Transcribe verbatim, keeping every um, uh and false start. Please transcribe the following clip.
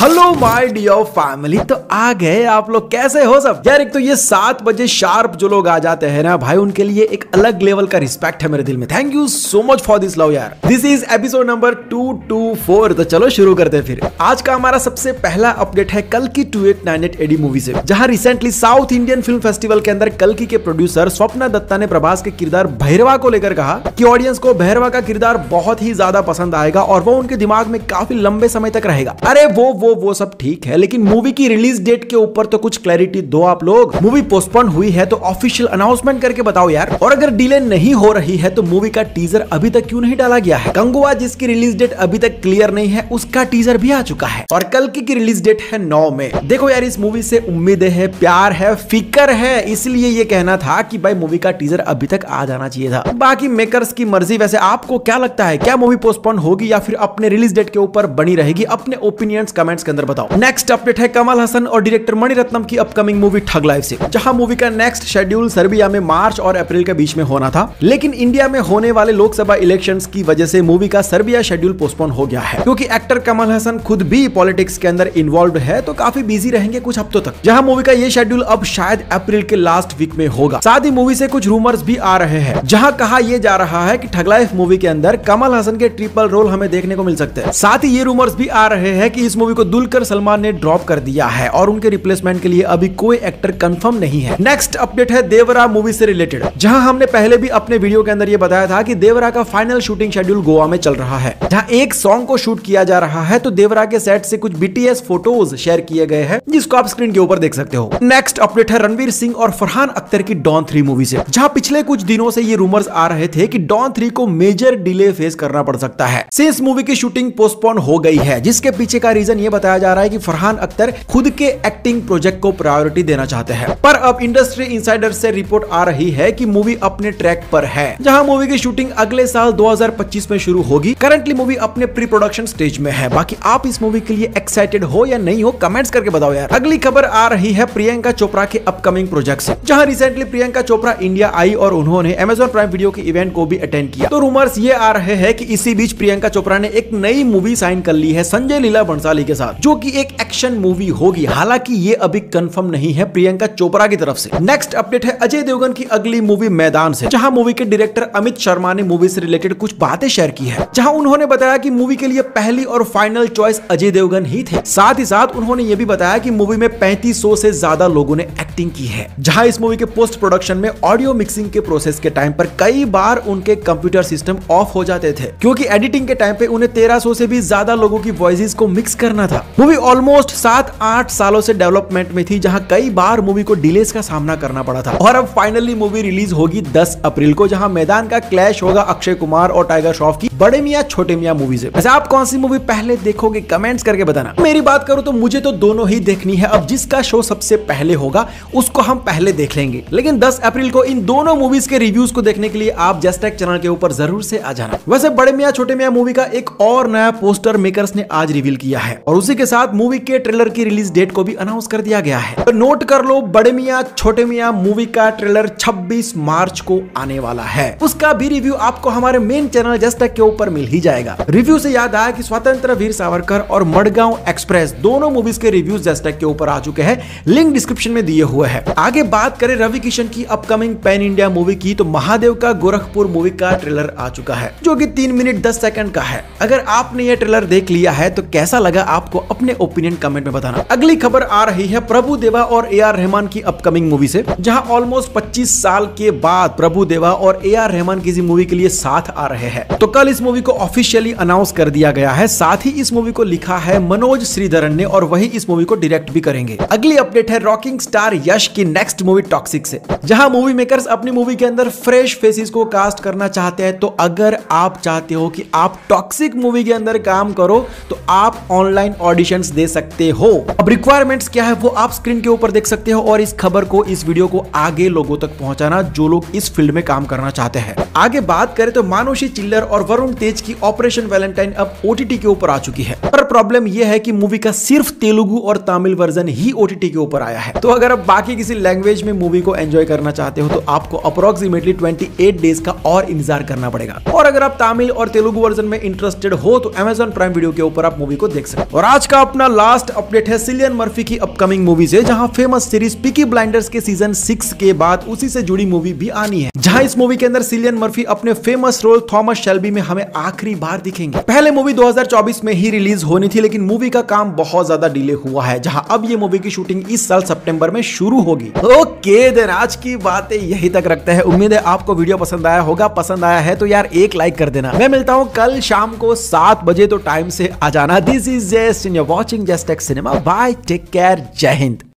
Hello my dear family, तो आ गए आप लोग। कैसे हो सब यार? एक तो ये सात बजे शार्प जो लोग आ जाते हैं ना भाई, उनके लिए एक अलग लेवल का रिस्पेक्ट है मेरे दिल में। Thank you so much for this love यार। This is episode number two two four. तो चलो शुरू करते हैं फिर। आज का हमारा सबसे पहला अपडेट है कल्कि two eight nine eight AD movie से, जहां recently South Indian film festival के अंदर कल्कि के प्रोड्यूसर स्वप्ना दत्ता ने प्रभास के किरदार भैरवा को लेकर कहा कि ऑडियंस को भैरवा का किरदार बहुत ही ज्यादा पसंद आएगा और वो उनके दिमाग में काफी लंबे समय तक रहेगा। अरे वो वो वो सब ठीक है, लेकिन मूवी की रिलीज डेट के ऊपर तो कुछ क्लैरिटी दो आप लोग। मूवी पोस्टपोन हुई है तो ऑफिशियल अनाउंसमेंट करके बताओ यार। और अगर डिले नहीं हो रही है तो मूवी का टीजर अभी तक क्यों नहीं डाला गया है? गंगुआ जिसकी रिलीज डेट अभी तक क्लियर नहीं है, उसका टीजर भी आ चुका है। और कल्कि की रिलीज डेट है नौ मई। देखो यार, इस मूवी से उम्मीदें है, प्यार है, फिक्र है, इसलिए ये कहना था कि भाई मूवी का टीजर अभी तक आ जाना चाहिए था। बाकी मेकर्स की मर्जी। वैसे आपको क्या लगता है, क्या मूवी पोस्टपोन होगी या फिर अपने रिलीज डेट के ऊपर बनी रहेगी? अपने ओपिनियंस कमेंट्स के अंदर बताओ। नेक्स्ट अपडेट है कमल हसन और डायरेक्टर मणिरत्नम की अपकमिंग मूवी ठग लाइफ से, जहां मूवी का नेक्स्ट शेड्यूल सर्बिया में मार्च और अप्रैल के बीच में होना था, लेकिन इंडिया में होने वाले लोकसभा इलेक्शंस की वजह से मूवी का सर्बिया शेड्यूल पोस्टपोन हो गया है। क्योंकि एक्टर कमल हसन खुद भी पॉलिटिक्स के अंदर इन्वॉल्व है, तो काफी बिजी रहेंगे कुछ हफ्तों तक। जहां मूवी का ये शेड्यूल अब शायद अप्रैल के लास्ट वीक में होगा। साथ ही मूवी से कुछ रूमर्स भी आ रहे हैं, जहां कहा यह जा रहा है कि ठग लाइफ मूवी के अंदर कमल हसन के ट्रिपल रोल हमें देखने को मिल सकते हैं। साथ ही ये रूमर्स भी आ रहे हैं कि इस मूवी को दुलकर सलमान ने ड्रॉप कर दिया है और उनके रिप्लेसमेंट के लिए अभी कोई एक्टर कंफर्म नहीं है। नेक्स्ट अपडेट है देवरा मूवी से रिलेटेड, जहां हमने पहले भी अपने वीडियो के अंदर ये बताया था कि देवरा का फाइनल शूटिंग शेड्यूल गोवा में चल रहा है, जहां एक सॉन्ग को शूट किया जा रहा है। तो देवरा के सेट से कुछ बीटीएस फोटोज शेयर किए गए हैं, जिसको आप स्क्रीन के ऊपर देख सकते हो। नेक्स्ट अपडेट है रणवीर सिंह और फरहान अख्तर की डॉन थ्री मूवी से, जहां पिछले कुछ दिनों से ये रूमर्स आ रहे थे कि डॉन थ्री को मेजर डिले फेस करना पड़ सकता है। सिंस मूवी की शूटिंग पोस्टपोन हो गई है, जिसके पीछे का रीजन ये बताया जा रहा है कि फरहान अख्तर खुद के एक्टिंग प्रोजेक्ट को प्रायोरिटी देना चाहते हैं। पर अब इंडस्ट्री इनसाइडर से रिपोर्ट आ रही है कि मूवी अपने ट्रैक पर है, जहां मूवी की शूटिंग अगले साल दो हज़ार पच्चीस में शुरू होगी। करंटली मूवी अपने प्री प्रोडक्शन स्टेज में है। बाकी आप इस मूवी के लिए एक्साइटेड हो या नहीं हो, कमेंट्स करके बताओ यार। अगली खबर आ रही है प्रियंका चोपड़ा के अपकमिंग प्रोजेक्ट से, जहां रिसेंटली प्रियंका चोपड़ा इंडिया आई और उन्होंने अमेज़न प्राइम वीडियो के इवेंट को भी अटेंड किया। तो रूमर्स ये आ रहे हैं कि इसी बीच प्रियंका चोपड़ा ने एक नई मूवी साइन कर ली है संजय लीला बंसाली के साथ, जो कि एक एक्शन मूवी होगी। हालांकि ये अभी कंफर्म नहीं है प्रियंका चोपड़ा की तरफ से। नेक्स्ट अपडेट है अजय देवगन की अगली मूवी मैदान से, जहां मूवी के डायरेक्टर अमित शर्मा ने मूवी से रिलेटेड कुछ बातें शेयर की है, जहां उन्होंने बताया कि मूवी के लिए पहली और फाइनल चॉइस अजय देवगन ही थे। साथ ही साथ उन्होंने ये भी बताया कि मूवी में पैंतीस सौ से ज्यादा लोगों ने एक्टिंग की है, जहां इस मूवी के पोस्ट प्रोडक्शन में ऑडियो मिक्सिंग के प्रोसेस के टाइम पर कई बार उनके कंप्यूटर सिस्टम ऑफ हो जाते थे, क्योंकि एडिटिंग के टाइम पे उन्हें तेरह सौ से भी ज्यादा लोगों की वॉइसेस को मिक्स करना था। मूवी ऑलमोस्ट सात आठ सालों से डेवलपमेंट में थी, जहां कई बार मूवी को डिलेस का सामना करना पड़ा था। और अब फाइनली मूवी रिलीज होगी दस अप्रैल को, जहां मैदान का क्लैश होगा अक्षय कुमार और टाइगर श्रॉफ की बड़े मियां छोटे मियां मूवी से। वैसे आप कौन सी मूवी पहले देखोगे, कमेंट्स करके बताना। मेरी बात करूं तो मुझे तो दोनों ही देखनी है। अब जिसका शो सबसे पहले होगा उसको हम पहले देख लेंगे, लेकिन दस अप्रैल को इन दोनों मूवीज के रिव्यूज को देखने के लिए आप जस्टेक चैनल के ऊपर जरूर से आ जाना। वैसे बड़े मियां छोटे मियां मूवी का एक और नया पोस्टर मेकर्स ने आज रिवील किया है, और उसी के साथ मूवी के ट्रेलर की रिलीज डेट को भी अनाउंस कर दिया गया है। तो नोट कर लो, बड़े मियां छोटे मियां मूवी का ट्रेलर छब्बीस मार्च को आने वाला है। उसका भी रिव्यू आपको हमारे मेन चैनल जस्टेक के ऊपर मिल ही जाएगा। रिव्यू से याद आया कि स्वतंत्र वीर सावरकर और मडगांव एक्सप्रेस दोनों मूवीज के रिव्यूज जस्टेक के ऊपर आ चुके हैं, लिंक डिस्क्रिप्शन में दिए हुए हैं। आगे बात करें रवि किशन की अपकमिंग पैन इंडिया मूवी की, तो महादेव का गोरखपुर मूवी का ट्रेलर आ चुका है, जो कि तीन मिनट दस सेकंड का है। अगर आपने ये ट्रेलर देख लिया है तो कैसा लगा आपको, अपने ओपिनियन कमेंट में बताना। अगली खबर आ रही है प्रभु देवा और ए आर रहमान की अपकमिंग मूवी से, जहां ऑलमोस्ट पच्चीस साल के बाद प्रभु देवा और ए आर रहमान किसी मूवी के लिए साथ आ रहे हैं। तो कल इस मूवी को ऑफिशियली अनाउंस कर दिया गया है। साथ ही इस मूवी को लिखा है मनोज श्रीधरन ने, और वही इस मूवी को डायरेक्ट भी करेंगे। अगली अपडेट है रॉकिंग स्टार यश की नेक्स्ट मूवी टॉक्सिक से, जहां मूवी मेकर्स अपनी मूवी के अंदर फ्रेश फेसेस को कास्ट करना चाहते हैं। तो अगर आप चाहते हो कि आप टॉक्सिक मूवी के अंदर काम करो, तो आप ऑनलाइन ऑडिशंस दे सकते हो। अब रिक्वायरमेंट्स क्या है वो आप स्क्रीन के ऊपर देख सकते हो, और इस खबर को, इस वीडियो को आगे लोगों तक पहुंचाना जो लोग इस फील्ड में काम करना चाहते हैं। आगे बात करें तो मानुषी चिल्लर और वरुण तेज की ऑपरेशन वैलेंटाइन अब ओटीटी के ऊपर आ चुकी है, पर प्रॉब्लम यह है कि मूवी का सिर्फ तेलुगु और तमिल वर्जन ही ओटीटी के ऊपर आया है। तो अगर अब बाकी किसी लैंग्वेज में मूवी को एंजॉय करना चाहते हो तो आपको अप्रोक्सीमेटली अट्ठाईस डेज का और इंतजार करना पड़ेगा। और अगर आप तमिल और तेलुगु वर्जन में इंटरेस्टेड हो तो अमेजॉन प्राइम वीडियो के ऊपर आप मूवी को देख सकते हो। और आज का अपना लास्ट अपडेट है सिलियन मर्फी की अपकमिंग मूवी से, जहां फेमस सीरीज पीकी ब्लाइंडर्स के सीजन सिक्स के बाद उसी से जुड़ी मूवी भी आनी है, जहां इस मूवी के अंदर सिलियन मर्फी अपने फेमस रोल थॉमस शेल्बी में हमें आखिरी बार दिखेंगे। पहले मूवी दो हज़ार चौबीस में ही रिलीज होनी थी, लेकिन मूवी का काम बहुत ज्यादा डिले हुआ है, जहां अब ये मूवी की शूटिंग इस साल सितंबर में शुरू होगी। ओके देन आज की बातें यही तक रखते हैं। उम्मीद है आपको वीडियो पसंद आया होगा। पसंद आया है तो यार एक लाइक कर देना। मैं मिलता हूं कल शाम को सात बजे, तो टाइम से आ जाना। This is just in your watching just take cinema. Bye, take care, जय हिंद।